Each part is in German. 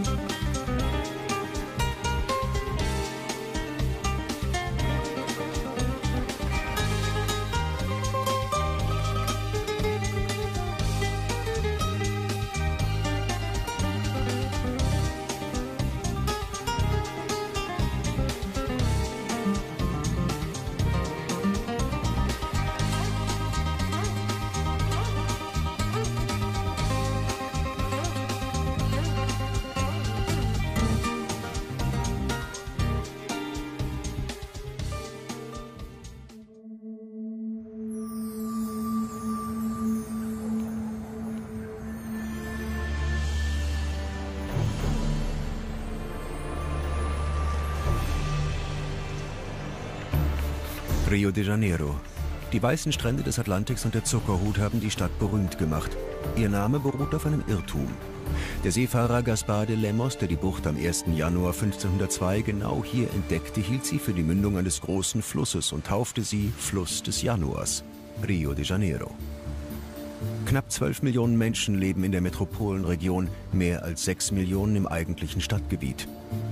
Rio de Janeiro. Die weißen Strände des Atlantiks und der Zuckerhut haben die Stadt berühmt gemacht. Ihr Name beruht auf einem Irrtum. Der Seefahrer Gaspar de Lemos, der die Bucht am 1. Januar 1502 genau hier entdeckte, hielt sie für die Mündung eines großen Flusses und taufte sie Fluss des Januars, Rio de Janeiro. Knapp 12 Millionen Menschen leben in der Metropolenregion, mehr als 6 Millionen im eigentlichen Stadtgebiet.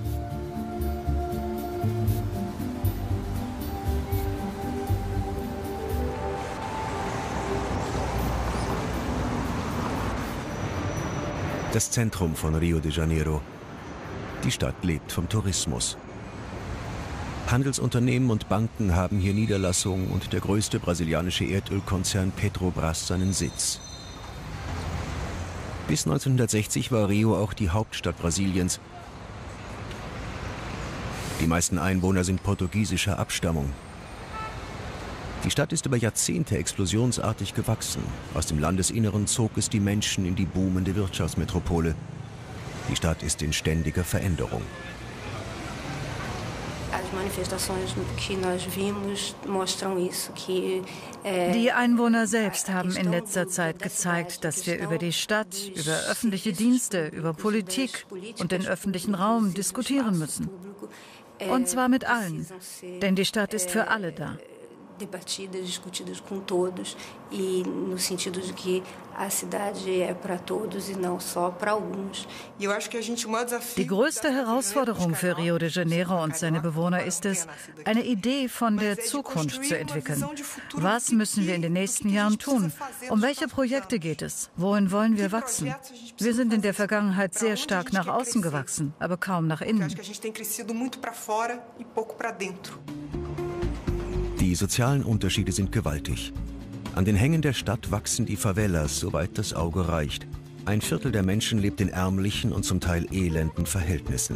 Das Zentrum von Rio de Janeiro. Die Stadt lebt vom Tourismus. Handelsunternehmen und Banken haben hier Niederlassungen und der größte brasilianische Erdölkonzern Petrobras seinen Sitz. Bis 1960 war Rio auch die Hauptstadt Brasiliens. Die meisten Einwohner sind portugiesischer Abstammung. Die Stadt ist über Jahrzehnte explosionsartig gewachsen. Aus dem Landesinneren zog es die Menschen in die boomende Wirtschaftsmetropole. Die Stadt ist in ständiger Veränderung. Die Einwohner selbst haben in letzter Zeit gezeigt, dass wir über die Stadt, über öffentliche Dienste, über Politik und den öffentlichen Raum diskutieren müssen. Und zwar mit allen, denn die Stadt ist für alle da. Debatidas, discutidas com todos e no sentido de que a cidade é para todos e não só para alguns. Die größte Herausforderung für Rio de Janeiro und seine Bewohner ist es, eine Idee von der Zukunft zu entwickeln. Was müssen wir in den nächsten Jahren tun? Um welche Projekte geht es? Wohin wollen wir wachsen? Wir sind in der Vergangenheit sehr stark nach außen gewachsen, aber kaum nach innen. Die sozialen Unterschiede sind gewaltig. An den Hängen der Stadt wachsen die Favelas, soweit das Auge reicht. Ein Viertel der Menschen lebt in ärmlichen und zum Teil elenden Verhältnissen.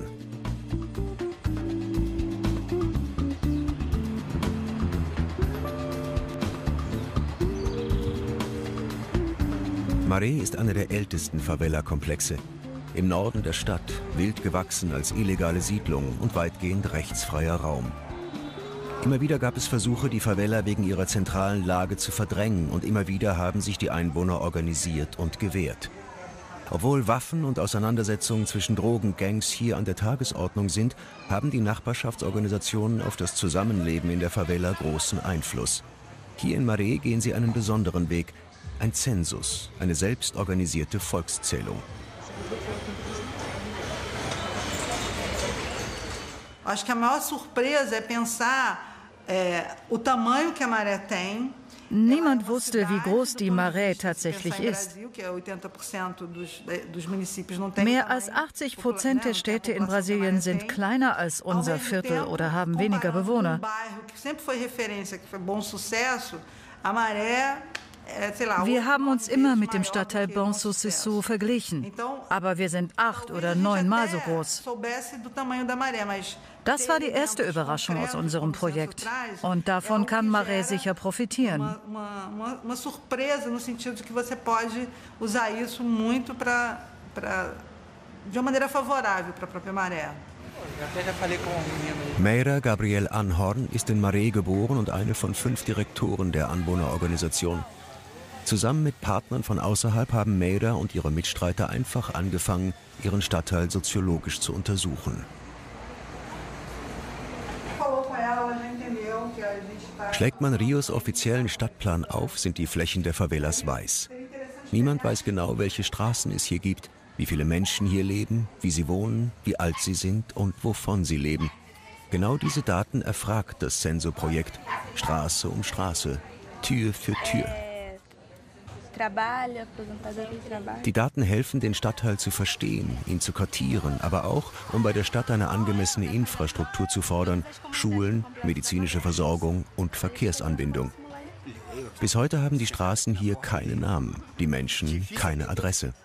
Maré ist einer der ältesten Favela-Komplexe. Im Norden der Stadt, wild gewachsen als illegale Siedlung und weitgehend rechtsfreier Raum. Immer wieder gab es Versuche, die Favela wegen ihrer zentralen Lage zu verdrängen, und immer wieder haben sich die Einwohner organisiert und gewehrt. Obwohl Waffen und Auseinandersetzungen zwischen Drogengangs hier an der Tagesordnung sind, haben die Nachbarschaftsorganisationen auf das Zusammenleben in der Favela großen Einfluss. Hier in Maré gehen sie einen besonderen Weg, ein Zensus, eine selbstorganisierte Volkszählung. Acho que a maior surpresa é pensar o tamanho que a Maré tem. Niemand wusste, wie groß die Maré tatsächlich ist. Mehr als 80% der Städte in Brasilien sind kleiner als unser Viertel oder haben weniger Bewohner. Wir haben uns immer mit dem Stadtteil Bom Sucesso verglichen, aber wir sind 8- oder 9-mal so groß. Das war die erste Überraschung aus unserem Projekt, und davon kann Maré sicher profitieren. Meira Gabriel Anhorn ist in Maré geboren und eine von 5 Direktoren der Anwohnerorganisation. Zusammen mit Partnern von außerhalb haben Meira und ihre Mitstreiter einfach angefangen, ihren Stadtteil soziologisch zu untersuchen. Schlägt man Rios offiziellen Stadtplan auf, sind die Flächen der Favelas weiß. Niemand weiß genau, welche Straßen es hier gibt. Wie viele Menschen hier leben, wie sie wohnen, wie alt sie sind und wovon sie leben. Genau diese Daten erfragt das Censo-Projekt Straße um Straße, Tür für Tür. Die Daten helfen, den Stadtteil zu verstehen, ihn zu kartieren, aber auch, um bei der Stadt eine angemessene Infrastruktur zu fordern, Schulen, medizinische Versorgung und Verkehrsanbindung. Bis heute haben die Straßen hier keine Namen, die Menschen keine Adresse.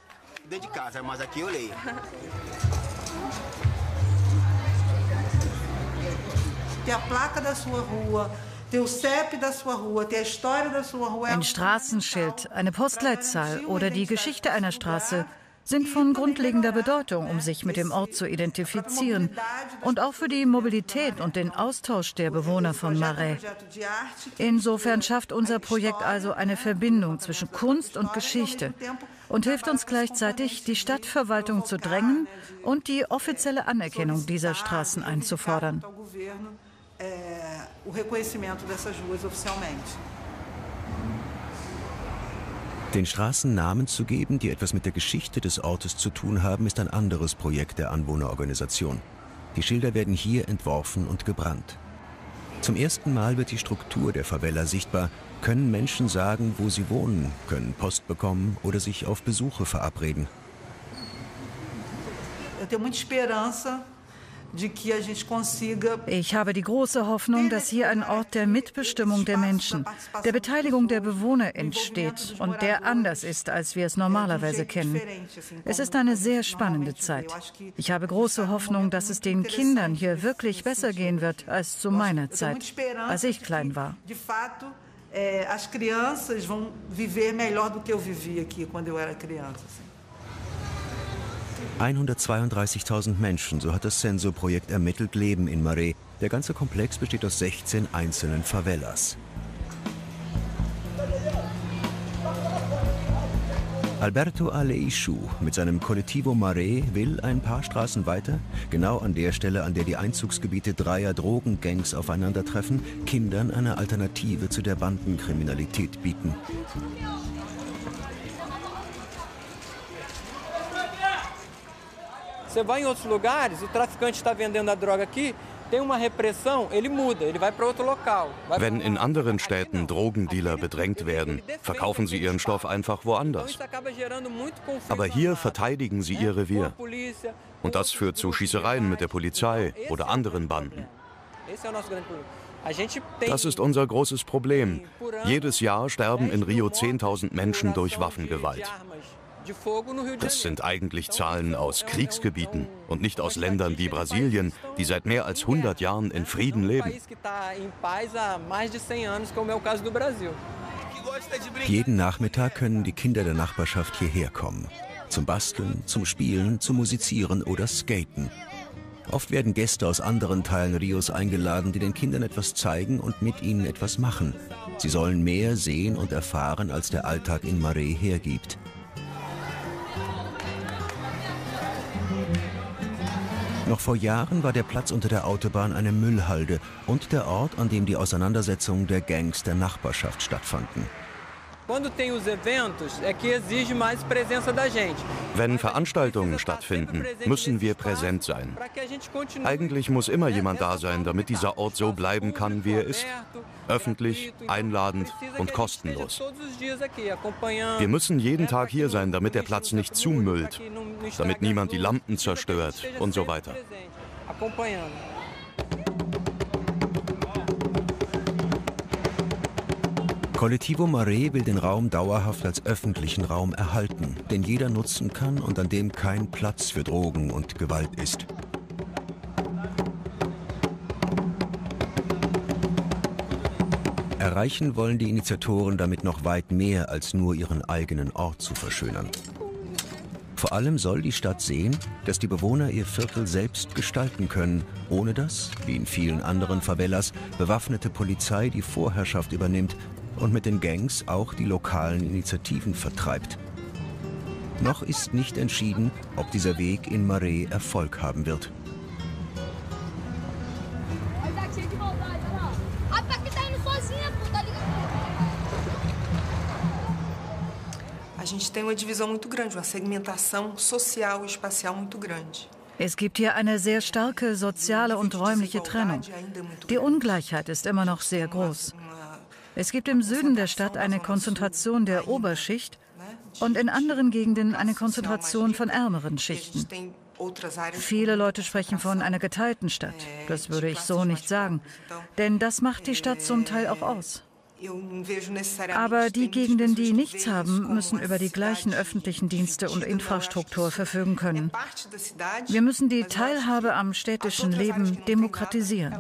Ein Straßenschild, eine Postleitzahl oder die Geschichte einer Straße sind von grundlegender Bedeutung, um sich mit dem Ort zu identifizieren und auch für die Mobilität und den Austausch der Bewohner von Maré. Insofern schafft unser Projekt also eine Verbindung zwischen Kunst und Geschichte und hilft uns gleichzeitig, die Stadtverwaltung zu drängen und die offizielle Anerkennung dieser Straßen einzufordern. Den Straßen Namen zu geben, die etwas mit der Geschichte des Ortes zu tun haben, ist ein anderes Projekt der Anwohnerorganisation. Die Schilder werden hier entworfen und gebrannt. Zum ersten Mal wird die Struktur der Favela sichtbar, können Menschen sagen, wo sie wohnen, können Post bekommen oder sich auf Besuche verabreden. Ich habe die große Hoffnung, dass hier ein Ort der Mitbestimmung der Menschen, der Beteiligung der Bewohner entsteht und der anders ist, als wir es normalerweise kennen. Es ist eine sehr spannende Zeit. Ich habe große Hoffnung, dass es den Kindern hier wirklich besser gehen wird als zu meiner Zeit, als ich klein war. As crianças vão viver melhor do que eu vivi aqui quando eu era criança. 132.000 Menschen, so hat das Censo-Projekt ermittelt, leben in Maré. Der ganze Komplex besteht aus 16 einzelnen Favelas. Alberto Aleixo mit seinem Coletivo Maré will ein paar Straßen weiter, genau an der Stelle, an der die Einzugsgebiete dreier Drogengangs aufeinandertreffen, Kindern eine Alternative zu der Bandenkriminalität bieten. Você vai em outros lugares, o traficante está vendendo a droga aqui, tem uma repressão, ele muda, ele vai para outro local. Wenn in anderen Städten Drogendealer bedrängt werden, verkaufen sie ihren Stoff einfach woanders. Aber hier verteidigen sie ihr Revier. Und das führt zu Schießereien mit der Polizei oder anderen Banden. Das ist unser großes Problem. Jedes Jahr sterben in Rio 10.000 Menschen durch Waffengewalt. Das sind eigentlich Zahlen aus Kriegsgebieten und nicht aus Ländern wie Brasilien, die seit mehr als 100 Jahren in Frieden leben. Jeden Nachmittag können die Kinder der Nachbarschaft hierher kommen. Zum Basteln, zum Spielen, zum Musizieren oder Skaten. Oft werden Gäste aus anderen Teilen Rios eingeladen, die den Kindern etwas zeigen und mit ihnen etwas machen. Sie sollen mehr sehen und erfahren, als der Alltag in Maré hergibt. Noch vor Jahren war der Platz unter der Autobahn eine Müllhalde und der Ort, an dem die Auseinandersetzungen der Gangs der Nachbarschaft stattfanden. Wenn Veranstaltungen stattfinden, müssen wir präsent sein. Eigentlich muss immer jemand da sein, damit dieser Ort so bleiben kann, wie er ist. Öffentlich, einladend und kostenlos. Wir müssen jeden Tag hier sein, damit der Platz nicht zumüllt, damit niemand die Lampen zerstört und so weiter. Coletivo Maré will den Raum dauerhaft als öffentlichen Raum erhalten, den jeder nutzen kann und an dem kein Platz für Drogen und Gewalt ist. Erreichen wollen die Initiatoren damit noch weit mehr, als nur ihren eigenen Ort zu verschönern. Vor allem soll die Stadt sehen, dass die Bewohner ihr Viertel selbst gestalten können, ohne dass, wie in vielen anderen Favelas, bewaffnete Polizei die Vorherrschaft übernimmt und mit den Gangs auch die lokalen Initiativen vertreibt. Noch ist nicht entschieden, ob dieser Weg in Maré Erfolg haben wird. Es gibt hier eine sehr starke soziale und räumliche Trennung. Die Ungleichheit ist immer noch sehr groß. Es gibt im Süden der Stadt eine Konzentration der Oberschicht und in anderen Gegenden eine Konzentration von ärmeren Schichten. Viele Leute sprechen von einer geteilten Stadt. Das würde ich so nicht sagen, denn das macht die Stadt zum Teil auch aus. Aber die Gegenden, die nichts haben, müssen über die gleichen öffentlichen Dienste und Infrastruktur verfügen können. Wir müssen die Teilhabe am städtischen Leben demokratisieren.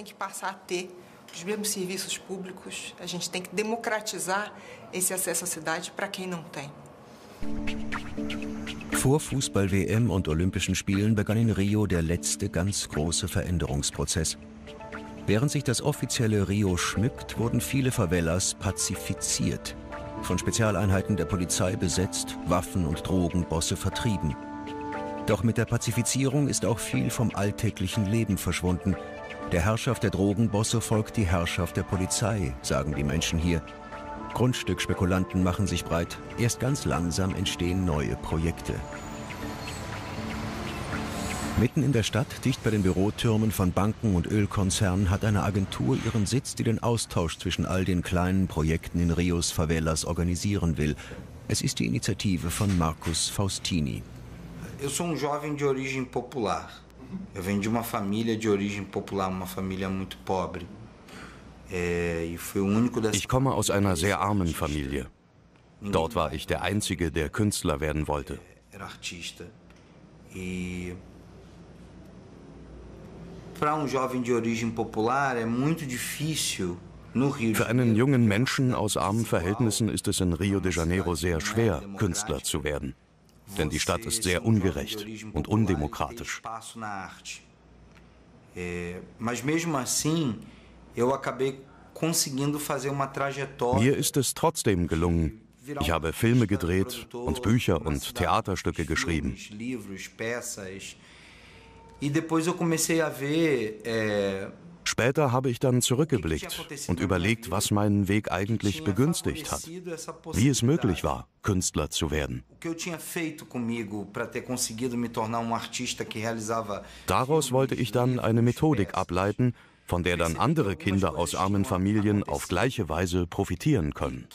Vor Fußball-WM und Olympischen Spielen begann in Rio der letzte ganz große Veränderungsprozess. Während sich das offizielle Rio schmückt, wurden viele Favelas pazifiziert, von Spezialeinheiten der Polizei besetzt, Waffen- und Drogenbosse vertrieben. Doch mit der Pazifizierung ist auch viel vom alltäglichen Leben verschwunden. Der Herrschaft der Drogenbosse folgt die Herrschaft der Polizei, sagen die Menschen hier. Grundstückspekulanten machen sich breit. Erst ganz langsam entstehen neue Projekte. Mitten in der Stadt, dicht bei den Bürotürmen von Banken und Ölkonzernen, hat eine Agentur ihren Sitz, die den Austausch zwischen all den kleinen Projekten in Rios Favelas organisieren will. Es ist die Initiative von Marcus Faustini. Eu sou jovem de origem popular. Eu venho de uma família de origem popular, uma família muito pobre. Ich komme aus einer sehr armen Familie. Dort war ich der Einzige, der Künstler werden wollte. Für einen jungen Menschen aus armen Verhältnissen ist es in Rio de Janeiro sehr schwer, Künstler zu werden. Denn die Stadt ist sehr ungerecht und undemokratisch. Mir ist es trotzdem gelungen. Ich habe Filme gedreht und Bücher und Theaterstücke geschrieben. Später habe ich dann zurückgeblickt und überlegt, was meinen Weg eigentlich begünstigt hat, wie es möglich war, Künstler zu werden. Daraus wollte ich dann eine Methodik ableiten, von der dann andere Kinder aus armen Familien auf gleiche Weise profitieren können.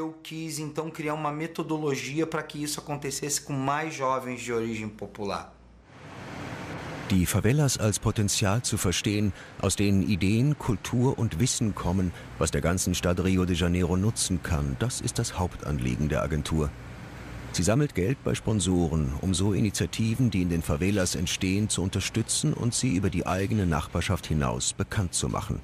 Die Favelas als Potenzial zu verstehen, aus denen Ideen, Kultur und Wissen kommen, was der ganzen Stadt Rio de Janeiro nutzen kann, das ist das Hauptanliegen der Agentur. Sie sammelt Geld bei Sponsoren, um so Initiativen, die in den Favelas entstehen, zu unterstützen und sie über die eigene Nachbarschaft hinaus bekannt zu machen.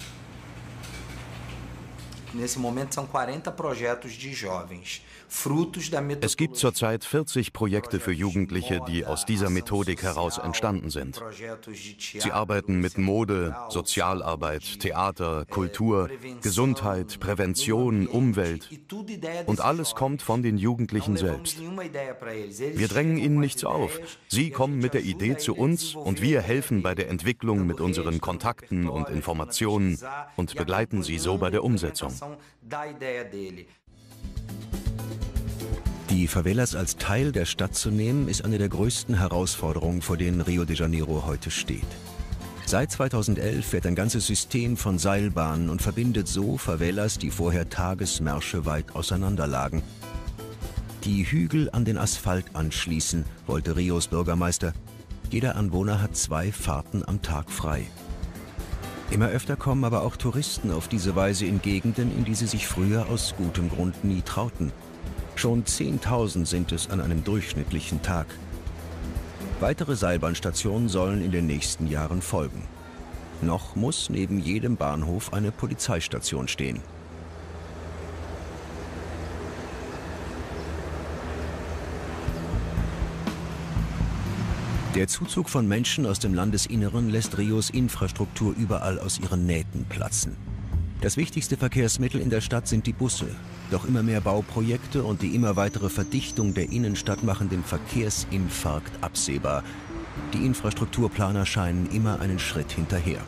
Es gibt zurzeit 40 Projekte für Jugendliche, die aus dieser Methodik heraus entstanden sind. Sie arbeiten mit Mode, Sozialarbeit, Theater, Kultur, Gesundheit, Prävention, Umwelt. Und alles kommt von den Jugendlichen selbst. Wir drängen ihnen nichts auf. Sie kommen mit der Idee zu uns und wir helfen bei der Entwicklung mit unseren Kontakten und Informationen und begleiten sie so bei der Umsetzung. Die Favelas als Teil der Stadt zu nehmen, ist eine der größten Herausforderungen, vor denen Rio de Janeiro heute steht. Seit 2011 fährt ein ganzes System von Seilbahnen und verbindet so Favelas, die vorher Tagesmärsche weit auseinanderlagen. Die Hügel an den Asphalt anschließen, wollte Rios Bürgermeister. Jeder Anwohner hat 2 Fahrten am Tag frei. Immer öfter kommen aber auch Touristen auf diese Weise in Gegenden, in die sie sich früher aus gutem Grund nie trauten. Schon 10.000 sind es an einem durchschnittlichen Tag. Weitere Seilbahnstationen sollen in den nächsten Jahren folgen. Noch muss neben jedem Bahnhof eine Polizeistation stehen. Der Zuzug von Menschen aus dem Landesinneren lässt Rios Infrastruktur überall aus ihren Nähten platzen. Das wichtigste Verkehrsmittel in der Stadt sind die Busse. Doch immer mehr Bauprojekte und die immer weitere Verdichtung der Innenstadt machen den Verkehrsinfarkt absehbar. Die Infrastrukturplaner scheinen immer einen Schritt hinterher.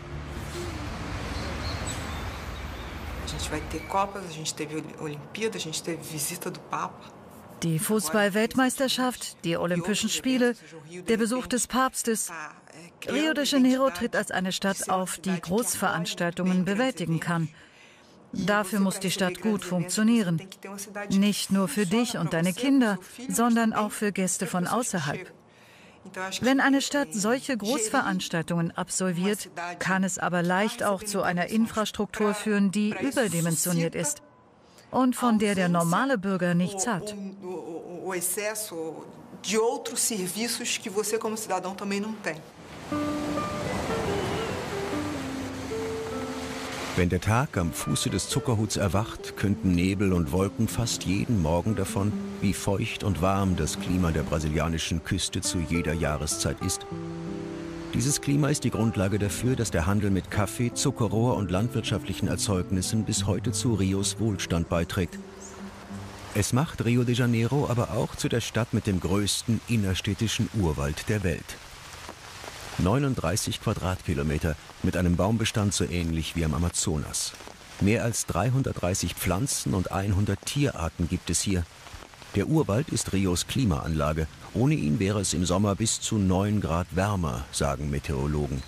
Die Fußball-Weltmeisterschaft, die Olympischen Spiele, der Besuch des Papstes. Rio de Janeiro tritt als eine Stadt auf, die Großveranstaltungen bewältigen kann. Dafür muss die Stadt gut funktionieren. Nicht nur für dich und deine Kinder, sondern auch für Gäste von außerhalb. Wenn eine Stadt solche Großveranstaltungen absolviert, kann es aber leicht auch zu einer Infrastruktur führen, die überdimensioniert ist und von der der normale Bürger nichts hat. Wenn der Tag am Fuße des Zuckerhuts erwacht, künden Nebel und Wolken fast jeden Morgen davon, wie feucht und warm das Klima der brasilianischen Küste zu jeder Jahreszeit ist. Dieses Klima ist die Grundlage dafür, dass der Handel mit Kaffee, Zuckerrohr und landwirtschaftlichen Erzeugnissen bis heute zu Rios Wohlstand beiträgt. Es macht Rio de Janeiro aber auch zu der Stadt mit dem größten innerstädtischen Urwald der Welt. 39 Quadratkilometer mit einem Baumbestand so ähnlich wie am Amazonas. Mehr als 330 Pflanzen- und 100 Tierarten gibt es hier. Der Urwald ist Rios Klimaanlage. Ohne ihn wäre es im Sommer bis zu 9 Grad wärmer, sagen Meteorologen.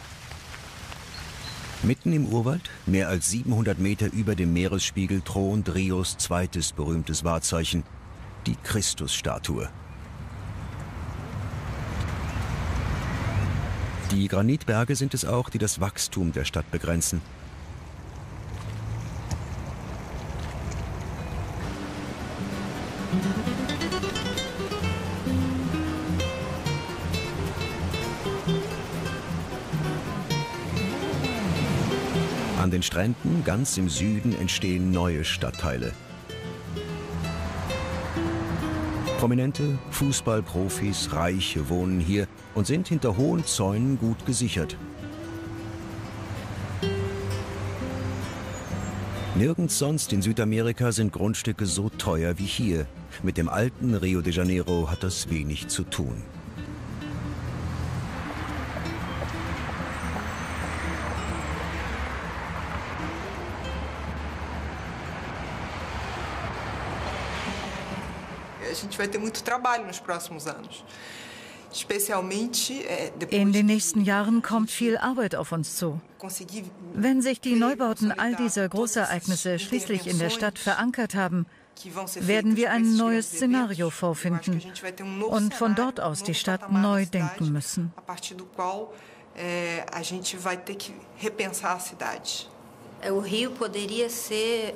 Mitten im Urwald, mehr als 700 Meter über dem Meeresspiegel, thront Rios zweites berühmtes Wahrzeichen, die Christusstatue. Die Granitberge sind es auch, die das Wachstum der Stadt begrenzen. An den Stränden ganz im Süden entstehen neue Stadtteile. Prominente Fußballprofis, Reiche wohnen hier und sind hinter hohen Zäunen gut gesichert. Nirgends sonst in Südamerika sind Grundstücke so teuer wie hier. Mit dem alten Rio de Janeiro hat das wenig zu tun. In den nächsten Jahren kommt viel Arbeit auf uns zu. Wenn sich die Neubauten all dieser Großereignisse schließlich in der Stadt verankert haben, werden wir ein neues Szenario vorfinden und von dort aus die Stadt neu denken müssen. Rio poderia ser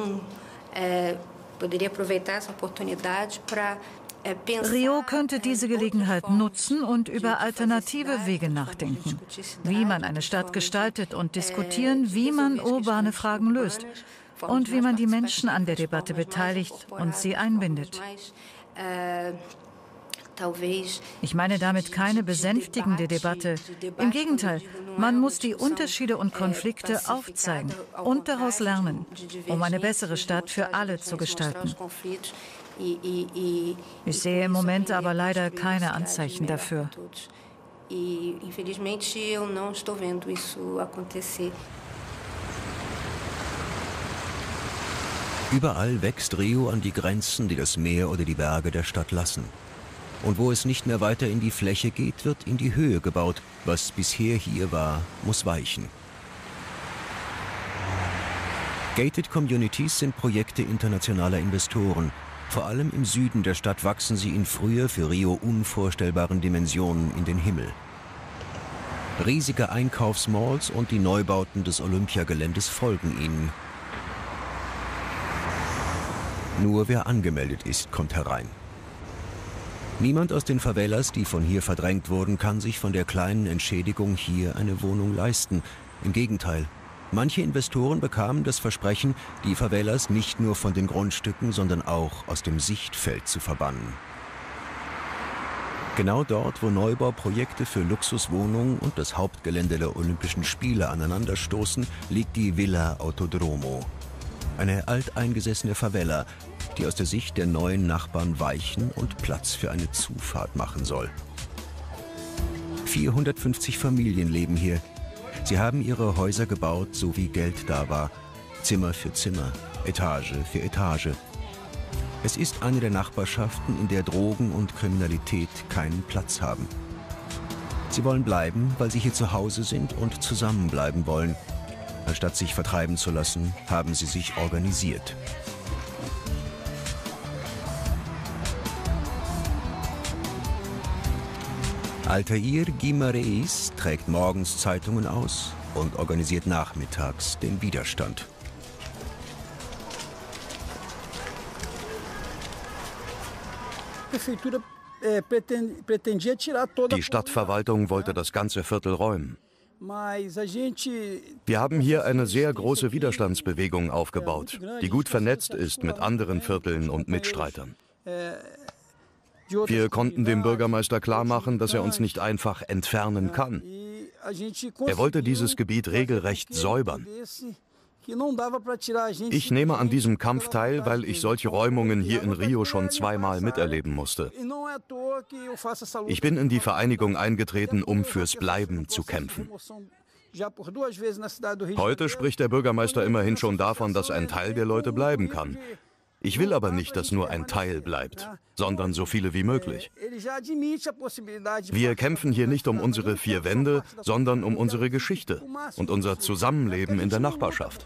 poderia aproveitar essa oportunidade para Rio könnte diese Gelegenheit nutzen und über alternative Wege nachdenken, wie man eine Stadt gestaltet und diskutieren, wie man urbane Fragen löst und wie man die Menschen an der Debatte beteiligt und sie einbindet. Ich meine damit keine besänftigende Debatte. Im Gegenteil, man muss die Unterschiede und Konflikte aufzeigen und daraus lernen, um eine bessere Stadt für alle zu gestalten. Ich sehe im Moment aber leider keine Anzeichen dafür. Überall wächst Rio an die Grenzen, die das Meer oder die Berge der Stadt lassen. Und wo es nicht mehr weiter in die Fläche geht, wird in die Höhe gebaut. Was bisher hier war, muss weichen. Gated Communities sind Projekte internationaler Investoren. Vor allem im Süden der Stadt wachsen sie in früher für Rio unvorstellbaren Dimensionen in den Himmel. Riesige Einkaufsmalls und die Neubauten des Olympiageländes folgen ihnen. Nur wer angemeldet ist, kommt herein. Niemand aus den Favelas, die von hier verdrängt wurden, kann sich von der kleinen Entschädigung hier eine Wohnung leisten. Im Gegenteil, manche Investoren bekamen das Versprechen, die Favelas nicht nur von den Grundstücken, sondern auch aus dem Sichtfeld zu verbannen. Genau dort, wo Neubauprojekte für Luxuswohnungen und das Hauptgelände der Olympischen Spiele aneinanderstoßen, liegt die Villa Autodromo. Eine alteingesessene Favela, die aus der Sicht der neuen Nachbarn weichen und Platz für eine Zufahrt machen soll. 450 Familien leben hier. Sie haben ihre Häuser gebaut, so wie Geld da war. Zimmer für Zimmer, Etage für Etage. Es ist eine der Nachbarschaften, in der Drogen und Kriminalität keinen Platz haben. Sie wollen bleiben, weil sie hier zu Hause sind und zusammenbleiben wollen. Anstatt sich vertreiben zu lassen, haben sie sich organisiert. Altair Guimarães trägt morgens Zeitungen aus und organisiert nachmittags den Widerstand. Die Stadtverwaltung wollte das ganze Viertel räumen. Wir haben hier eine sehr große Widerstandsbewegung aufgebaut, die gut vernetzt ist mit anderen Vierteln und Mitstreitern. Wir konnten dem Bürgermeister klarmachen, dass er uns nicht einfach entfernen kann. Er wollte dieses Gebiet regelrecht säubern. Ich nehme an diesem Kampf teil, weil ich solche Räumungen hier in Rio schon zweimal miterleben musste. Ich bin in die Vereinigung eingetreten, um fürs Bleiben zu kämpfen. Heute spricht der Bürgermeister immerhin schon davon, dass ein Teil der Leute bleiben kann. Ich will aber nicht, dass nur ein Teil bleibt, sondern so viele wie möglich. Wir kämpfen hier nicht um unsere vier Wände, sondern um unsere Geschichte und unser Zusammenleben in der Nachbarschaft.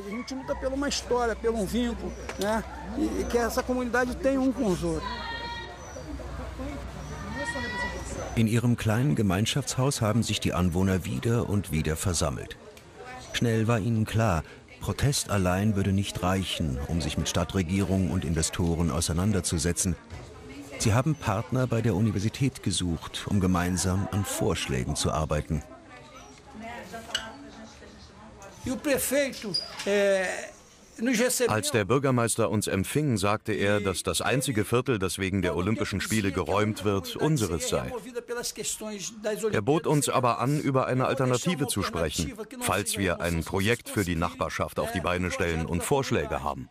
In ihrem kleinen Gemeinschaftshaus haben sich die Anwohner wieder und wieder versammelt. Schnell war ihnen klar, Protest allein würde nicht reichen, um sich mit Stadtregierung und Investoren auseinanderzusetzen. Sie haben Partner bei der Universität gesucht, um gemeinsam an Vorschlägen zu arbeiten. Als der Bürgermeister uns empfing, sagte er, dass das einzige Viertel, das wegen der Olympischen Spiele geräumt wird, unseres sei. Er bot uns aber an, über eine Alternative zu sprechen, falls wir ein Projekt für die Nachbarschaft auf die Beine stellen und Vorschläge haben.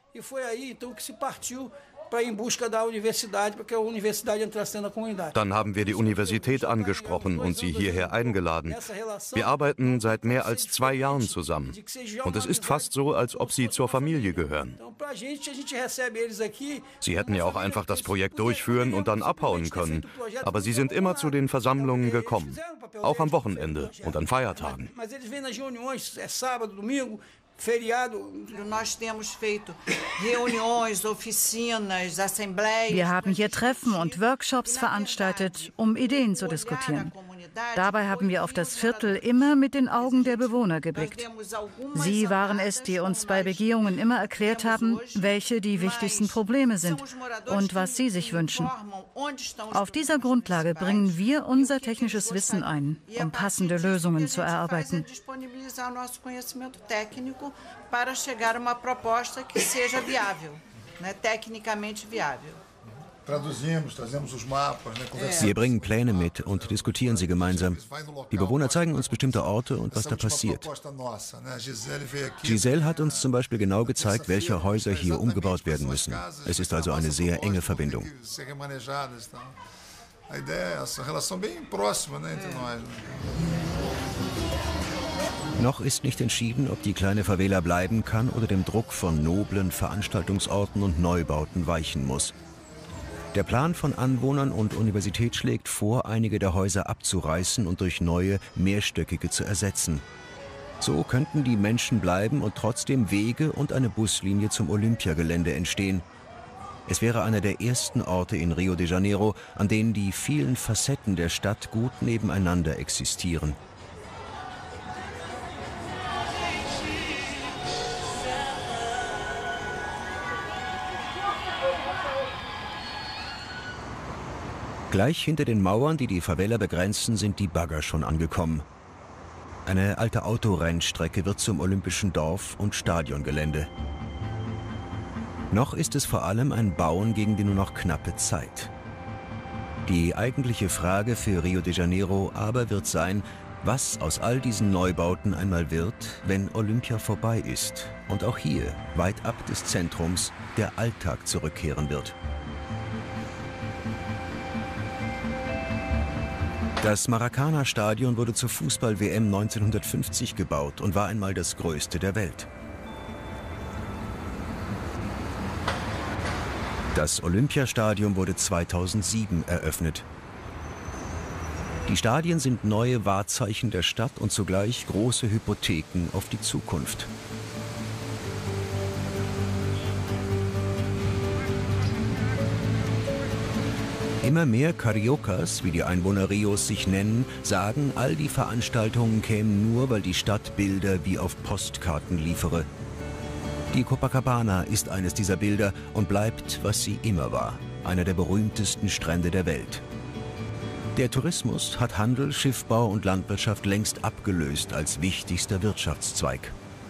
Dann haben wir die Universität angesprochen und sie hierher eingeladen. Wir arbeiten seit mehr als 2 Jahren zusammen. Und es ist fast so, als ob sie zur Familie gehören. Sie hätten ja auch einfach das Projekt durchführen und dann abhauen können. Aber sie sind immer zu den Versammlungen gekommen. Auch am Wochenende und an Feiertagen. Wir haben hier Treffen und Workshops veranstaltet, um Ideen zu diskutieren. Dabei haben wir auf das Viertel immer mit den Augen der Bewohner geblickt. Sie waren es, die uns bei Begehungen immer erklärt haben, welche die wichtigsten Probleme sind und was sie sich wünschen. Auf dieser Grundlage bringen wir unser technisches Wissen ein, um passende Lösungen zu erarbeiten. Wir bringen Pläne mit und diskutieren sie gemeinsam. Die Bewohner zeigen uns bestimmte Orte und was da passiert. Giselle hat uns zum Beispiel genau gezeigt, welche Häuser hier umgebaut werden müssen. Es ist also eine sehr enge Verbindung. Noch ist nicht entschieden, ob die kleine Favela bleiben kann oder dem Druck von noblen Veranstaltungsorten und Neubauten weichen muss. Der Plan von Anwohnern und Universität schlägt vor, einige der Häuser abzureißen und durch neue, mehrstöckige zu ersetzen. So könnten die Menschen bleiben und trotzdem Wege und eine Buslinie zum Olympiagelände entstehen. Es wäre einer der ersten Orte in Rio de Janeiro, an denen die vielen Facetten der Stadt gut nebeneinander existieren. Gleich hinter den Mauern, die die Favela begrenzen, sind die Bagger schon angekommen. Eine alte Autorennstrecke wird zum Olympischen Dorf und Stadiongelände. Noch ist es vor allem ein Bauen gegen die nur noch knappe Zeit. Die eigentliche Frage für Rio de Janeiro aber wird sein, was aus all diesen Neubauten einmal wird, wenn Olympia vorbei ist und auch hier, weit ab des Zentrums, der Alltag zurückkehren wird. Das Maracana-Stadion wurde zur Fußball-WM 1950 gebaut und war einmal das größte der Welt. Das Olympiastadion wurde 2007 eröffnet. Die Stadien sind neue Wahrzeichen der Stadt und zugleich große Hypotheken auf die Zukunft. Immer mehr Cariocas, wie die Einwohner Rios sich nennen, sagen, all die Veranstaltungen kämen nur, weil die Stadt Bilder wie auf Postkarten liefere. Die Copacabana ist eines dieser Bilder und bleibt, was sie immer war, einer der berühmtesten Strände der Welt. Der Tourismus hat Handel, Schiffbau und Landwirtschaft längst abgelöst als wichtigster Wirtschaftszweig.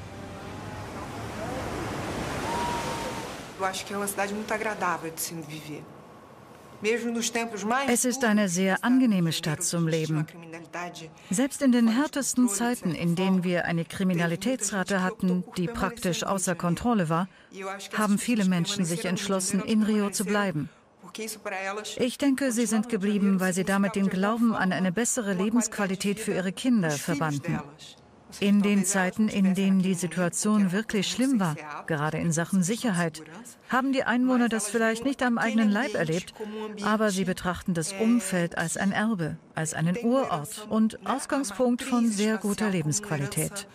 Es ist eine sehr angenehme Stadt zum Leben. Selbst in den härtesten Zeiten, in denen wir eine Kriminalitätsrate hatten, die praktisch außer Kontrolle war, haben viele Menschen sich entschlossen, in Rio zu bleiben. Ich denke, sie sind geblieben, weil sie damit den Glauben an eine bessere Lebensqualität für ihre Kinder verbanden. In den Zeiten, in denen die Situation wirklich schlimm war, gerade in Sachen Sicherheit, haben die Einwohner das vielleicht nicht am eigenen Leib erlebt, aber sie betrachten das Umfeld als ein Erbe, als einen Urort und Ausgangspunkt von sehr guter Lebensqualität.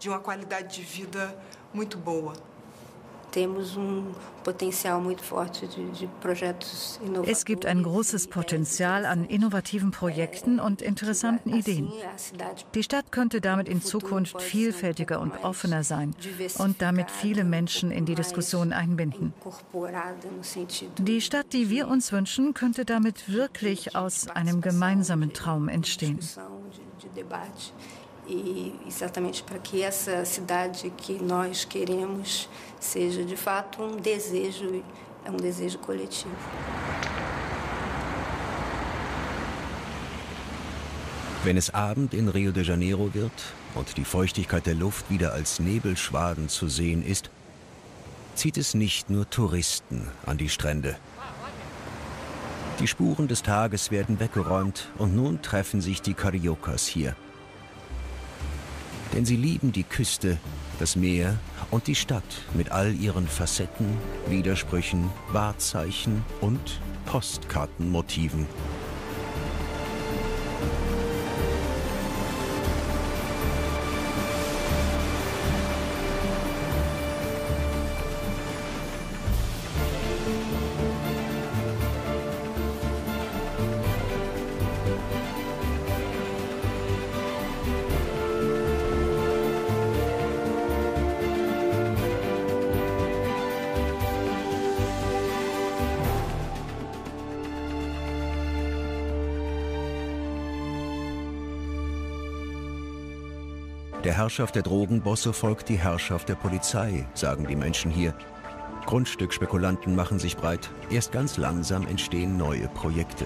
Es gibt ein großes Potenzial an innovativen Projekten und interessanten Ideen. Die Stadt könnte damit in Zukunft vielfältiger und offener sein und damit viele Menschen in die Diskussion einbinden. Die Stadt, die wir uns wünschen, könnte damit wirklich aus einem gemeinsamen Traum entstehen. E exatamente para que essa cidade que nós queremos seja de fato desejo, é desejo coletivo. Wenn es Abend in Rio de Janeiro wird und die Feuchtigkeit der Luft wieder als Nebelschwaden zu sehen ist, zieht es nicht nur Touristen an die Strände. Die Spuren des Tages werden weggeräumt und nun treffen sich die Cariocas hier. Denn sie lieben die Küste, das Meer und die Stadt mit all ihren Facetten, Widersprüchen, Wahrzeichen und Postkartenmotiven. Der Herrschaft der Drogenbosse folgt die Herrschaft der Polizei, sagen die Menschen hier. Grundstückspekulanten machen sich breit. Erst ganz langsam entstehen neue Projekte.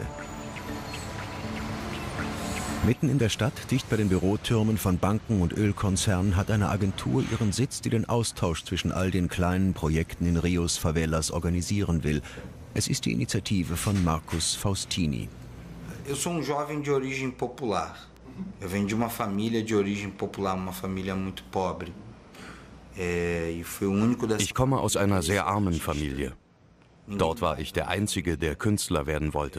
Mitten in der Stadt, dicht bei den Bürotürmen von Banken und Ölkonzernen, hat eine Agentur ihren Sitz, die den Austausch zwischen all den kleinen Projekten in Rios Favelas organisieren will. Es ist die Initiative von Marcus Faustini. Eu sou jovem de origem popular. Eu venho de uma família de origem popular, uma família muito pobre. Ich komme aus einer sehr armen Familie. Dort war ich der Einzige, der Künstler werden wollte.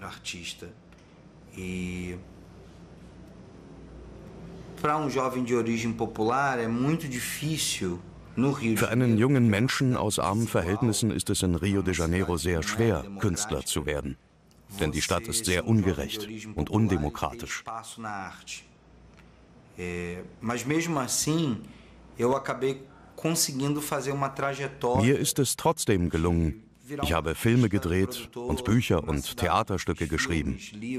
Für einen jungen Menschen aus armen Verhältnissen ist es in Rio de Janeiro sehr schwer, Künstler zu werden. Denn die Stadt ist sehr ungerecht und undemokratisch. Mir ist es trotzdem gelungen. Ich habe Filme gedreht und Bücher und Theaterstücke geschrieben.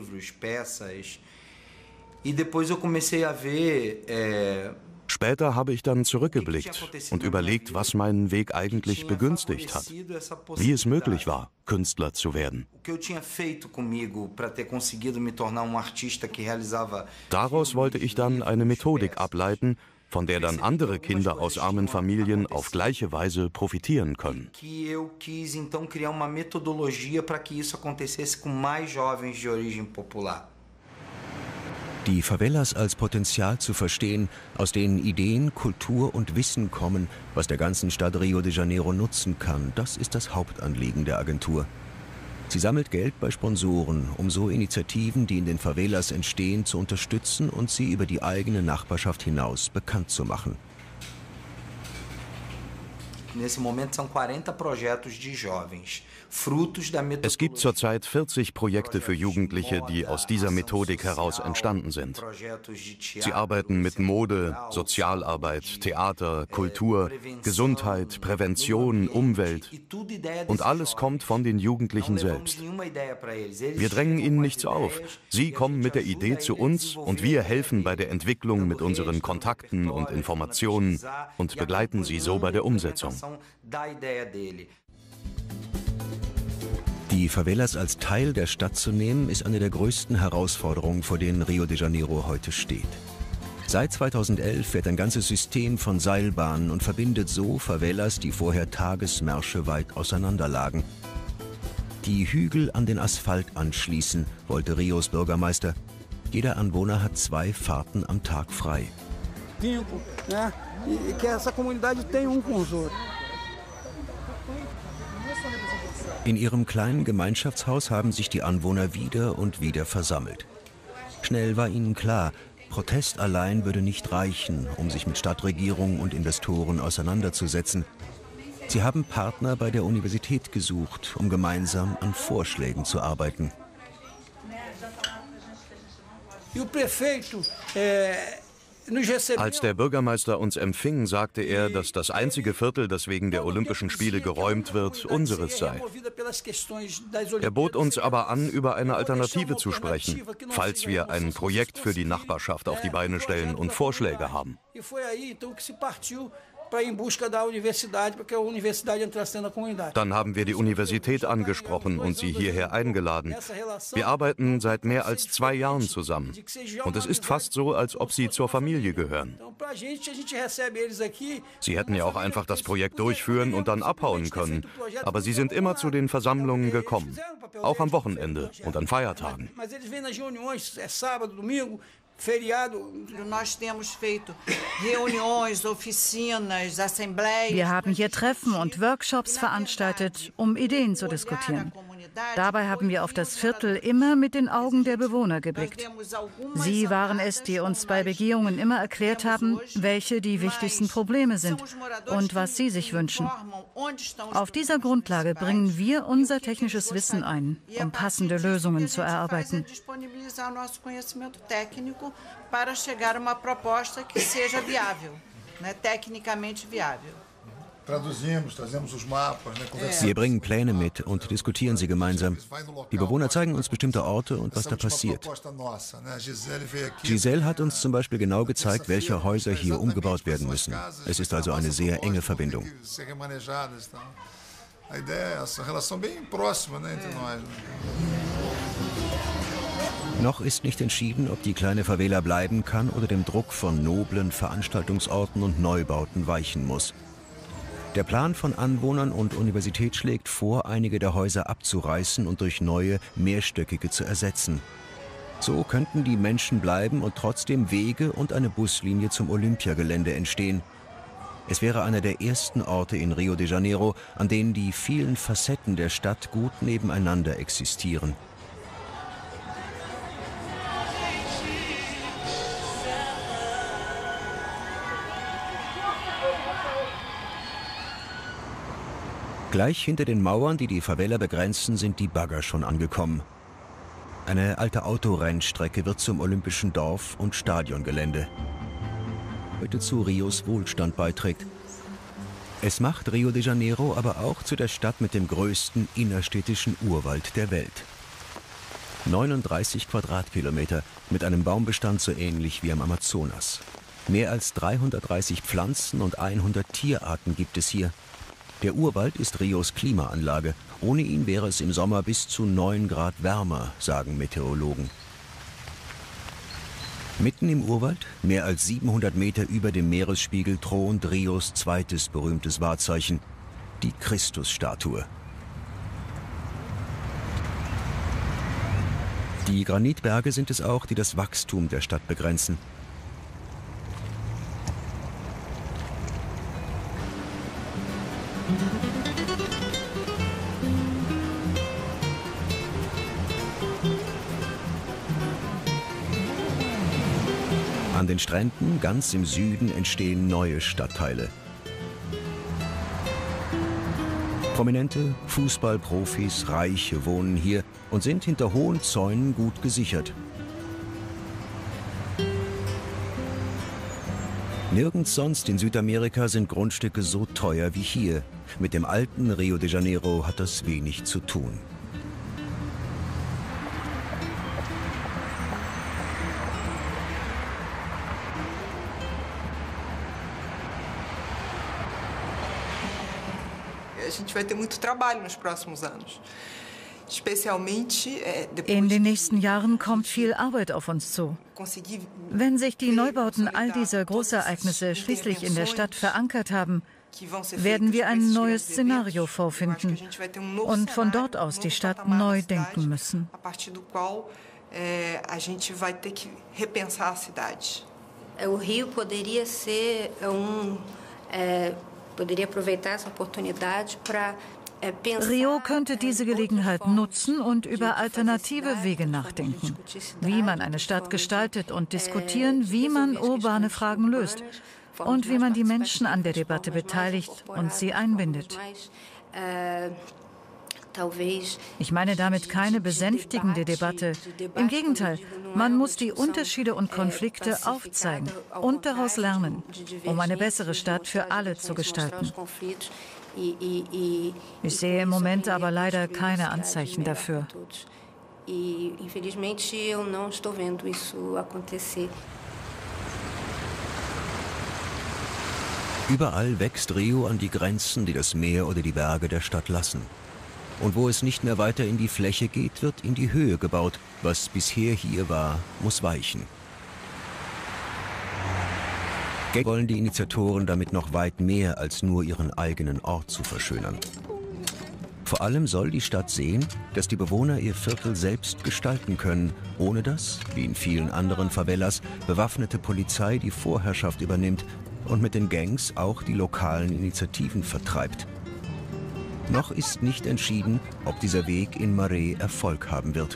Später habe ich dann zurückgeblickt und überlegt, was meinen Weg eigentlich begünstigt hat, wie es möglich war, Künstler zu werden. Daraus wollte ich dann eine Methodik ableiten, von der dann andere Kinder aus armen Familien auf gleiche Weise profitieren können. Die Favelas als Potenzial zu verstehen, aus denen Ideen, Kultur und Wissen kommen, was der ganzen Stadt Rio de Janeiro nutzen kann, das ist das Hauptanliegen der Agentur. Sie sammelt Geld bei Sponsoren, um so Initiativen, die in den Favelas entstehen, zu unterstützen und sie über die eigene Nachbarschaft hinaus bekannt zu machen. Es gibt zurzeit 40 Projekte für Jugendliche, die aus dieser Methodik heraus entstanden sind. Sie arbeiten mit Mode, Sozialarbeit, Theater, Kultur, Gesundheit, Prävention, Umwelt. Und alles kommt von den Jugendlichen selbst. Wir drängen ihnen nichts auf. Sie kommen mit der Idee zu uns und wir helfen bei der Entwicklung mit unseren Kontakten und Informationen und begleiten sie so bei der Umsetzung. Die Favelas als Teil der Stadt zu nehmen, ist eine der größten Herausforderungen, vor denen Rio de Janeiro heute steht. Seit 2011 fährt ein ganzes System von Seilbahnen und verbindet so Favelas, die vorher Tagesmärsche weit auseinander lagen. Die Hügel an den Asphalt anschließen, wollte Rios Bürgermeister. Jeder Anwohner hat 2 Fahrten am Tag frei. In ihrem kleinen Gemeinschaftshaus haben sich die Anwohner wieder und wieder versammelt. Schnell war ihnen klar, Protest allein würde nicht reichen, um sich mit Stadtregierung und Investoren auseinanderzusetzen. Sie haben Partner bei der Universität gesucht, um gemeinsam an Vorschlägen zu arbeiten. Als der Bürgermeister uns empfing, sagte er, dass das einzige Viertel, das wegen der Olympischen Spiele geräumt wird, unseres sei. Er bot uns aber an, über eine Alternative zu sprechen, falls wir ein Projekt für die Nachbarschaft auf die Beine stellen und Vorschläge haben. Dann haben wir die Universität angesprochen und sie hierher eingeladen. Wir arbeiten seit mehr als 2 Jahren zusammen. Und es ist fast so, als ob sie zur Familie gehören. Sie hätten ja auch einfach das Projekt durchführen und dann abhauen können. Aber sie sind immer zu den Versammlungen gekommen. Auch am Wochenende und an Feiertagen. Wir haben hier Treffen und Workshops veranstaltet, um Ideen zu diskutieren. Dabei haben wir auf das Viertel immer mit den Augen der Bewohner geblickt. Sie waren es, die uns bei Begehungen immer erklärt haben, welche die wichtigsten Probleme sind und was sie sich wünschen. Auf dieser Grundlage bringen wir unser technisches Wissen ein, um passende Lösungen zu erarbeiten. Para chegar a uma proposta que seja viável, tecnicamente viável. Wir bringen Pläne mit und diskutieren sie gemeinsam. Die Bewohner zeigen uns bestimmte Orte und was da passiert. Giselle hat uns zum Beispiel genau gezeigt, welche Häuser hier umgebaut werden müssen. Es ist also eine sehr enge Verbindung. Noch ist nicht entschieden, ob die kleine Favela bleiben kann oder dem Druck von noblen Veranstaltungsorten und Neubauten weichen muss. Der Plan von Anwohnern und Universität schlägt vor, einige der Häuser abzureißen und durch neue, mehrstöckige zu ersetzen. So könnten die Menschen bleiben und trotzdem Wege und eine Buslinie zum Olympiagelände entstehen. Es wäre einer der ersten Orte in Rio de Janeiro, an denen die vielen Facetten der Stadt gut nebeneinander existieren. Gleich hinter den Mauern, die die Favela begrenzen, sind die Bagger schon angekommen. Eine alte Autorennstrecke wird zum olympischen Dorf- und Stadiongelände. Heute zu Rios Wohlstand beiträgt. Es macht Rio de Janeiro aber auch zu der Stadt mit dem größten innerstädtischen Urwald der Welt. 39 Quadratkilometer mit einem Baumbestand so ähnlich wie am Amazonas. Mehr als 330 Pflanzen und 100 Tierarten gibt es hier. Der Urwald ist Rios Klimaanlage. Ohne ihn wäre es im Sommer bis zu 9 Grad wärmer, sagen Meteorologen. Mitten im Urwald, mehr als 700 Meter über dem Meeresspiegel, thront Rios zweites berühmtes Wahrzeichen, die Christusstatue. Die Granitberge sind es auch, die das Wachstum der Stadt begrenzen. An den Stränden ganz im Süden entstehen neue Stadtteile. Prominente Fußballprofis, Reiche wohnen hier und sind hinter hohen Zäunen gut gesichert. Nirgends sonst in Südamerika sind Grundstücke so teuer wie hier. Mit dem alten Rio de Janeiro hat das wenig zu tun. In den nächsten Jahren kommt viel Arbeit auf uns zu. Wenn sich die Neubauten all dieser Großereignisse schließlich in der Stadt verankert haben, werden wir ein neues Szenario vorfinden und von dort aus die Stadt neu denken müssen. Rio poderia ser poderia aproveitar essa oportunidade para Rio könnte diese Gelegenheit nutzen und über alternative Wege nachdenken, wie man eine Stadt gestaltet und diskutieren, wie man urbane Fragen löst und wie man die Menschen an der Debatte beteiligt und sie einbindet. Ich meine damit keine besänftigende Debatte. Im Gegenteil, man muss die Unterschiede und Konflikte aufzeigen und daraus lernen, um eine bessere Stadt für alle zu gestalten. Ich sehe im Moment aber leider keine Anzeichen dafür. Überall wächst Rio an die Grenzen, die das Meer oder die Berge der Stadt lassen. Und wo es nicht mehr weiter in die Fläche geht, wird in die Höhe gebaut. Was bisher hier war, muss weichen. Wollen die Initiatoren damit noch weit mehr als nur ihren eigenen Ort zu verschönern. Vor allem soll die Stadt sehen, dass die Bewohner ihr Viertel selbst gestalten können, ohne dass, wie in vielen anderen Favelas, bewaffnete Polizei die Vorherrschaft übernimmt und mit den Gangs auch die lokalen Initiativen vertreibt. Noch ist nicht entschieden, ob dieser Weg in Maré Erfolg haben wird.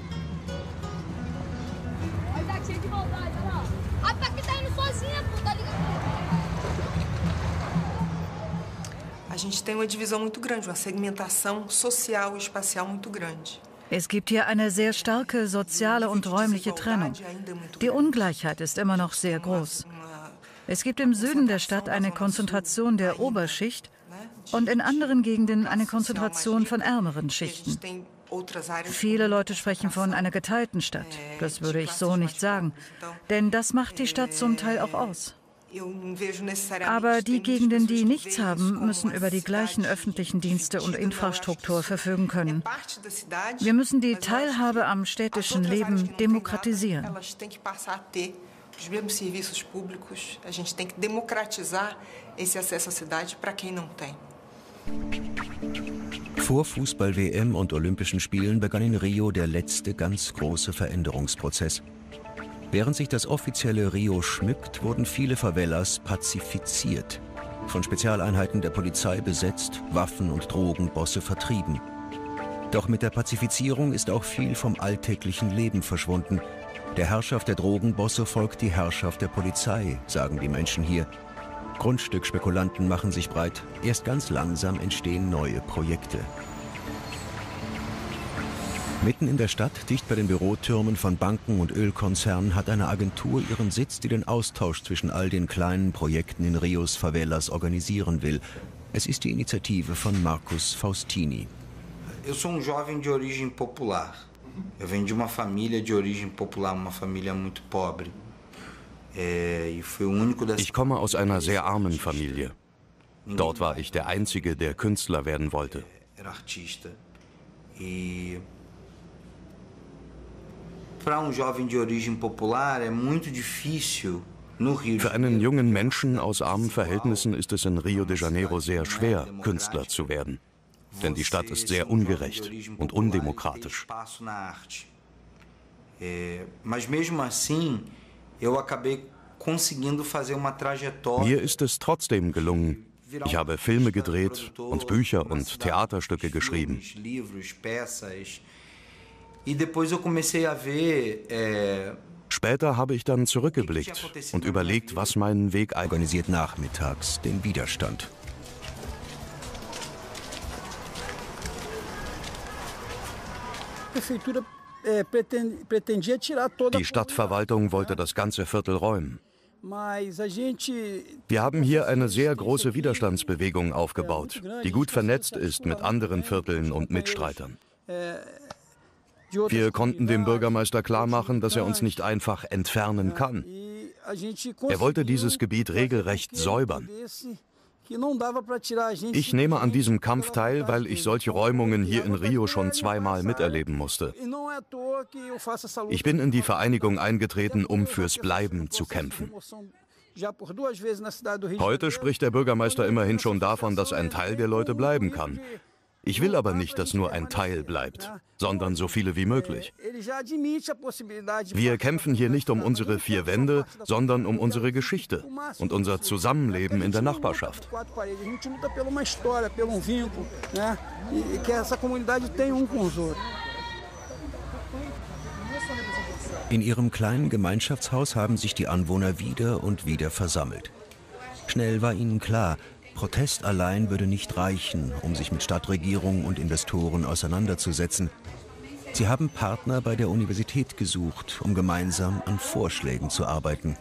Es gibt hier eine sehr starke soziale und räumliche Trennung. Die Ungleichheit ist immer noch sehr groß. Es gibt im Süden der Stadt eine Konzentration der Oberschicht und in anderen Gegenden eine Konzentration von ärmeren Schichten. Viele Leute sprechen von einer geteilten Stadt. Das würde ich so nicht sagen, denn das macht die Stadt zum Teil auch aus. Aber die Gegenden, die nichts haben, müssen über die gleichen öffentlichen Dienste und Infrastruktur verfügen können. Wir müssen die Teilhabe am städtischen Leben demokratisieren. Os mesmos serviços públicos, a gente tem que democratizar esse acesso à cidade para quem não tem. Vor Fußball-WM und Olympischen Spielen begann in Rio der letzte ganz große Veränderungsprozess. Während sich das offizielle Rio schmückt, wurden viele Favelas pazifiziert, von Spezialeinheiten der Polizei besetzt, Waffen- und Drogenbosse vertrieben. Doch mit der Pazifizierung ist auch viel vom alltäglichen Leben verschwunden. Der Herrschaft der Drogenbosse folgt die Herrschaft der Polizei, sagen die Menschen hier. Grundstückspekulanten machen sich breit. Erst ganz langsam entstehen neue Projekte. Mitten in der Stadt, dicht bei den Bürotürmen von Banken und Ölkonzernen, hat eine Agentur ihren Sitz, die den Austausch zwischen all den kleinen Projekten in Rios Favelas organisieren will. Es ist die Initiative von Marcus Faustini. Ich bin ein jovem de origem popular. Eu venho de uma família de origem popular, uma família muito pobre. Ich komme aus einer sehr armen Familie. Dort war ich der Einzige, der Künstler werden wollte. Für einen jungen Menschen aus armen Verhältnissen ist es in Rio de Janeiro sehr schwer, Künstler zu werden. Denn die Stadt ist sehr ungerecht und undemokratisch. Mir ist es trotzdem gelungen. Ich habe Filme gedreht und Bücher und Theaterstücke geschrieben. Später habe ich dann zurückgeblickt und überlegt, was meinen Weg organisiert nachmittags den Widerstand. Die Stadtverwaltung wollte das ganze Viertel räumen. Wir haben hier eine sehr große Widerstandsbewegung aufgebaut, die gut vernetzt ist mit anderen Vierteln und Mitstreitern. Wir konnten dem Bürgermeister klarmachen, dass er uns nicht einfach entfernen kann. Er wollte dieses Gebiet regelrecht säubern. Ich nehme an diesem Kampf teil, weil ich solche Räumungen hier in Rio schon zweimal miterleben musste. Ich bin in die Vereinigung eingetreten, um fürs Bleiben zu kämpfen. Heute spricht der Bürgermeister immerhin schon davon, dass ein Teil der Leute bleiben kann. Ich will aber nicht, dass nur ein Teil bleibt, sondern so viele wie möglich. Wir kämpfen hier nicht um unsere vier Wände, sondern um unsere Geschichte und unser Zusammenleben in der Nachbarschaft. In ihrem kleinen Gemeinschaftshaus haben sich die Anwohner wieder und wieder versammelt. Schnell war ihnen klar, Protest allein würde nicht reichen, um sich mit Stadtregierung und Investoren auseinanderzusetzen. Sie haben Partner bei der Universität gesucht, um gemeinsam an Vorschlägen zu arbeiten.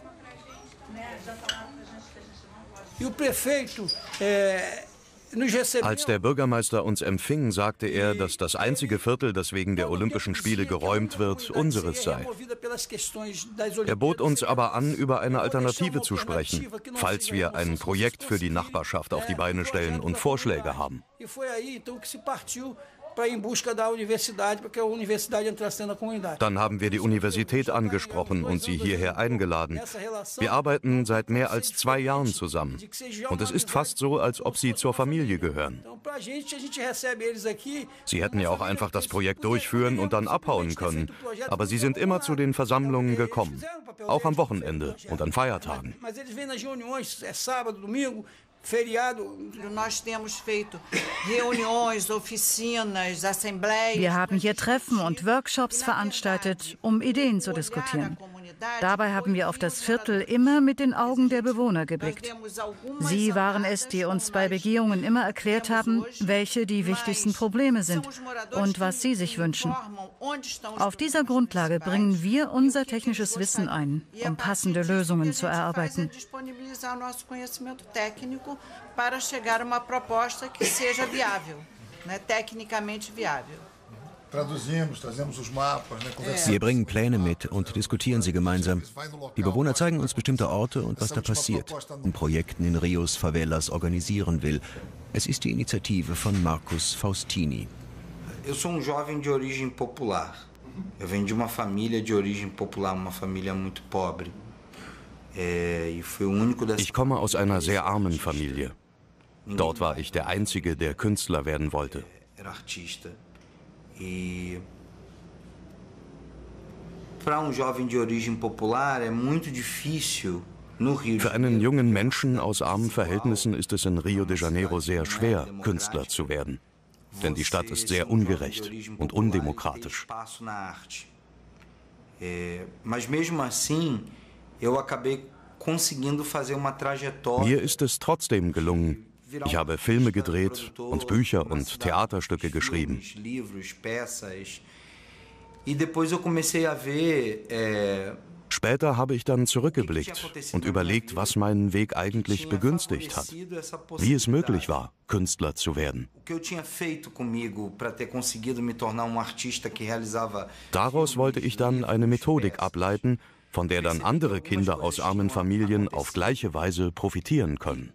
Als der Bürgermeister uns empfing, sagte er, dass das einzige Viertel, das wegen der Olympischen Spiele geräumt wird, unseres sei. Er bot uns aber an, über eine Alternative zu sprechen, falls wir ein Projekt für die Nachbarschaft auf die Beine stellen und Vorschläge haben. Dann haben wir die Universität angesprochen und sie hierher eingeladen. Wir arbeiten seit mehr als 2 Jahren zusammen. Und es ist fast so, als ob sie zur Familie gehören. Sie hätten ja auch einfach das Projekt durchführen und dann abhauen können. Aber sie sind immer zu den Versammlungen gekommen. Auch am Wochenende und an Feiertagen. Wir haben hier Treffen und Workshops veranstaltet, um Ideen zu diskutieren. Dabei haben wir auf das Viertel immer mit den Augen der Bewohner geblickt. Sie waren es, die uns bei Begehungen immer erklärt haben, welche die wichtigsten Probleme sind und was sie sich wünschen. Auf dieser Grundlage bringen wir unser technisches Wissen ein, um passende Lösungen zu erarbeiten. Wir bringen Pläne mit und diskutieren sie gemeinsam. Die Bewohner zeigen uns bestimmte Orte und was da passiert, in Projekten in Rios Favelas organisieren will. Es ist die Initiative von Marcus Faustini. Ich bin ein jovem de origem popular. Eu venho de uma família de origem popular, uma família muito pobre. Ich komme aus einer sehr armen Familie. Dort war ich der Einzige, der Künstler werden wollte. Für einen jungen Menschen aus armen Verhältnissen ist es in Rio de Janeiro sehr schwer, Künstler zu werden. Denn die Stadt ist sehr ungerecht und undemokratisch. Mir ist es trotzdem gelungen. Ich habe Filme gedreht und Bücher und Theaterstücke geschrieben. Später habe ich dann zurückgeblickt und überlegt, was meinen Weg eigentlich begünstigt hat, wie es möglich war, Künstler zu werden. Daraus wollte ich dann eine Methodik ableiten, von der dann andere Kinder aus armen Familien auf gleiche Weise profitieren können.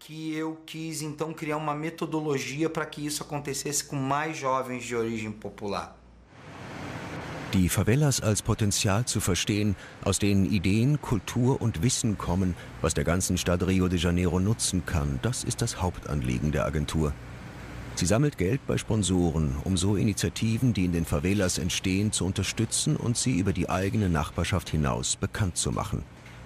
Die Favelas als Potenzial zu verstehen, aus denen Ideen, Kultur und Wissen kommen, was der ganzen Stadt Rio de Janeiro nutzen kann, das ist das Hauptanliegen der Agentur. Sie sammelt Geld bei Sponsoren, um so Initiativen, die in den Favelas entstehen, zu unterstützen und sie über die eigene Nachbarschaft hinaus bekannt zu machen.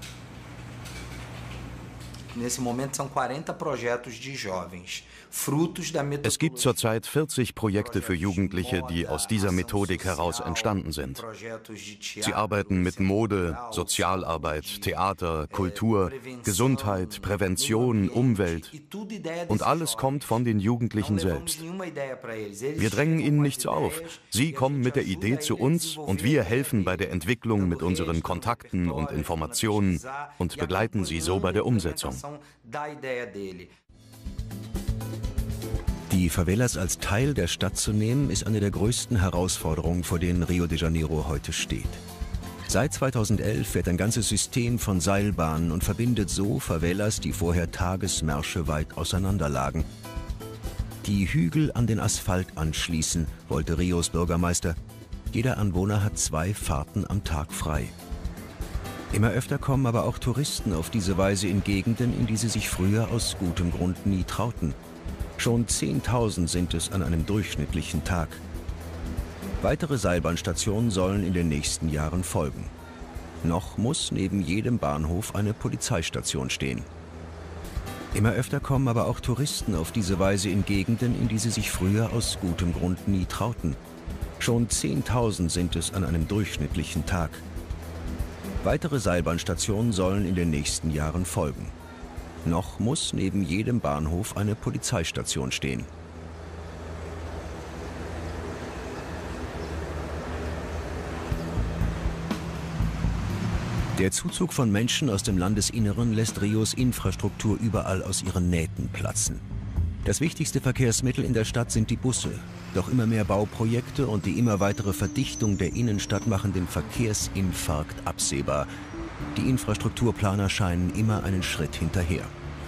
Es gibt zurzeit 40 Projekte für Jugendliche, die aus dieser Methodik heraus entstanden sind. Sie arbeiten mit Mode, Sozialarbeit, Theater, Kultur, Gesundheit, Prävention, Umwelt. Und alles kommt von den Jugendlichen selbst. Wir drängen ihnen nichts auf. Sie kommen mit der Idee zu uns und wir helfen bei der Entwicklung mit unseren Kontakten und Informationen und begleiten sie so bei der Umsetzung. Die Favelas als Teil der Stadt zu nehmen, ist eine der größten Herausforderungen, vor denen Rio de Janeiro heute steht. Seit 2011 fährt ein ganzes System von Seilbahnen und verbindet so Favelas, die vorher Tagesmärsche weit auseinander lagen. Die Hügel an den Asphalt anschließen, wollte Rios Bürgermeister. Jeder Anwohner hat 2 Fahrten am Tag frei. Immer öfter kommen aber auch Touristen auf diese Weise in Gegenden, in die sie sich früher aus gutem Grund nie trauten. Schon 10.000 sind es an einem durchschnittlichen Tag. Weitere Seilbahnstationen sollen in den nächsten Jahren folgen. Noch muss neben jedem Bahnhof eine Polizeistation stehen. Immer öfter kommen aber auch Touristen auf diese Weise in Gegenden, in die sie sich früher aus gutem Grund nie trauten. Schon 10.000 sind es an einem durchschnittlichen Tag. Weitere Seilbahnstationen sollen in den nächsten Jahren folgen. Noch muss neben jedem Bahnhof eine Polizeistation stehen. Der Zuzug von Menschen aus dem Landesinneren lässt Rios Infrastruktur überall aus ihren Nähten platzen. Das wichtigste Verkehrsmittel in der Stadt sind die Busse. Doch immer mehr Bauprojekte und die immer weitere Verdichtung der Innenstadt machen den Verkehrsinfarkt absehbar. Die Infrastrukturplaner scheinen immer einen Schritt hinterher.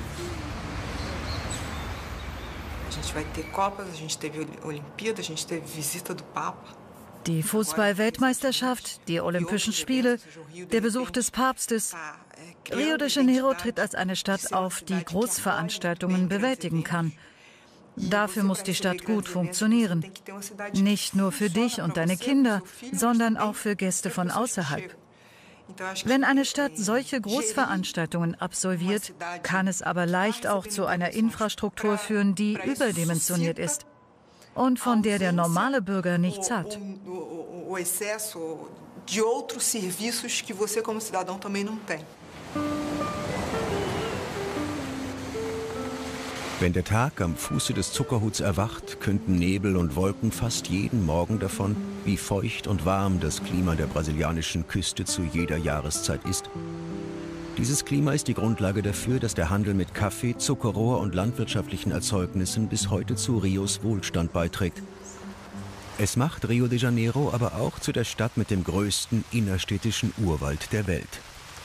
Die Fußball-Weltmeisterschaft, die Olympischen Spiele, der Besuch des Papstes. Rio de Janeiro tritt als eine Stadt auf, die Großveranstaltungen bewältigen kann. Dafür muss die Stadt gut funktionieren. Nicht nur für dich und deine Kinder, sondern auch für Gäste von außerhalb. Wenn eine Stadt solche Großveranstaltungen absolviert, kann es aber leicht auch zu einer Infrastruktur führen, die überdimensioniert ist und von der der normale Bürger nichts hat. Wenn der Tag am Fuße des Zuckerhuts erwacht, künden Nebel und Wolken fast jeden Morgen davon, wie feucht und warm das Klima der brasilianischen Küste zu jeder Jahreszeit ist. Dieses Klima ist die Grundlage dafür, dass der Handel mit Kaffee, Zuckerrohr und landwirtschaftlichen Erzeugnissen bis heute zu Rios Wohlstand beiträgt. Es macht Rio de Janeiro aber auch zu der Stadt mit dem größten innerstädtischen Urwald der Welt.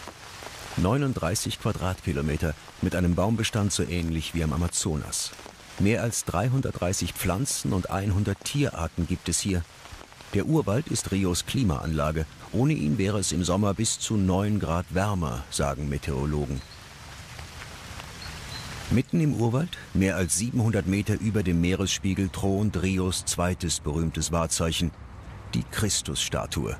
39 Quadratkilometer mit einem Baumbestand so ähnlich wie am Amazonas. Mehr als 330 Pflanzen und 100 Tierarten gibt es hier. Der Urwald ist Rios Klimaanlage. Ohne ihn wäre es im Sommer bis zu 9 Grad wärmer, sagen Meteorologen. Mitten im Urwald, mehr als 700 Meter über dem Meeresspiegel, thront Rios zweites berühmtes Wahrzeichen, die Christusstatue.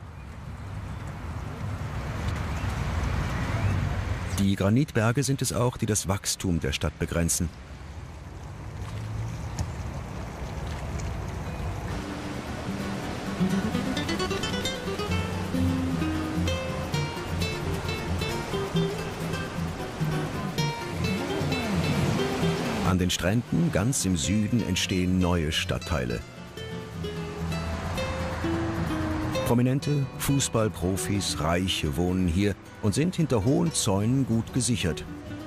Die Granitberge sind es auch, die das Wachstum der Stadt begrenzen. An den Stränden ganz im Süden entstehen neue Stadtteile. Prominente, Fußballprofis, Reiche wohnen hier und sind hinter hohen Zäunen gut gesichert.